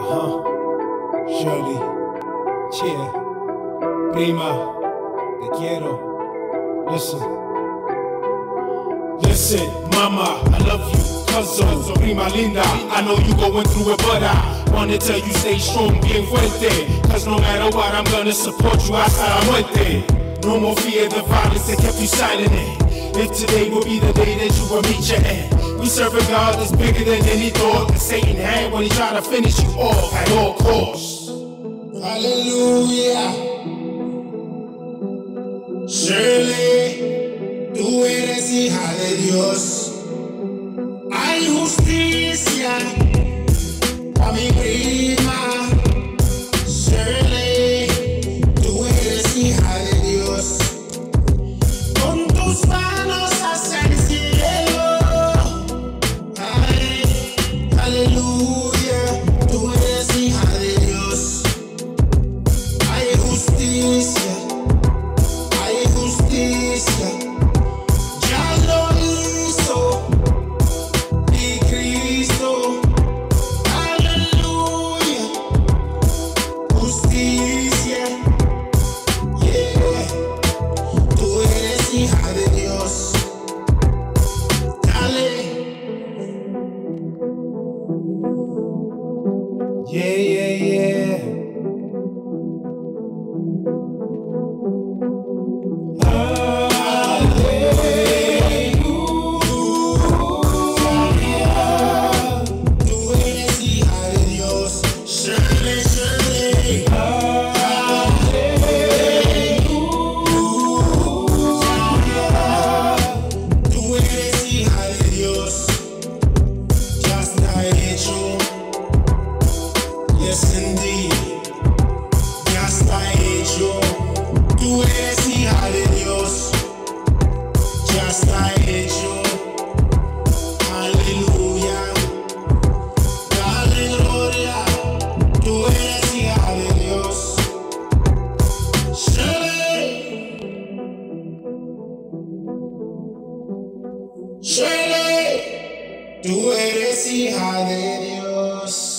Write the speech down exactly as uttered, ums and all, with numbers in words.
Huh, Shirley, Chia, Prima, te quiero. Listen, listen, mama, I love you, cousin, prima linda. I know you going through it, but I wanna tell you stay strong, bien fuerte. Cause no matter what, I'm gonna support you hasta la muerte. No more fear the violence that kept you silent. If today will be the day that you will meet your end. We serve a God that's bigger than any thought that Satan had when he tried to finish you off at all costs. Aleluya. Shirley, tú eres hija de Dios. Hay justicia para mi prima. Shirley, tú eres hija de Dios. Con tus manos hacia el cielo. Ay, aleluya, tú eres hija de Dios. Hay justicia, hay justicia. Ya lo hizo mi Cristo. Aleluya, justicia. Yeah, tú eres hija de Dios. Dale. Yeah, yeah, yeah. Tú eres hija de Dios. Shirley, Shirley. Tú eres hija de Dios. Ya está hecho. Yes, indeed. Ya está hecho. Tú eres hija de Dios. Ya está hecho. Aleluya. Dale gloria. Tú eres hija de Dios. Shirley. Shirley. Tú eres hija de Dios.